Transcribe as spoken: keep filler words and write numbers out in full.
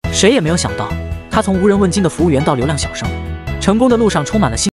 谁也没有想到，他从无人问津的服务员到流量小生，成功的路上充满了幸